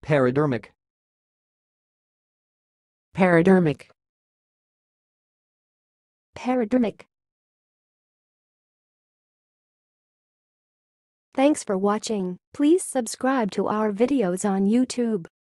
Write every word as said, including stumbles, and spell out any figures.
Peridermic. Peridermic. Peridermic. Thanks for watching. Please subscribe to our videos on YouTube.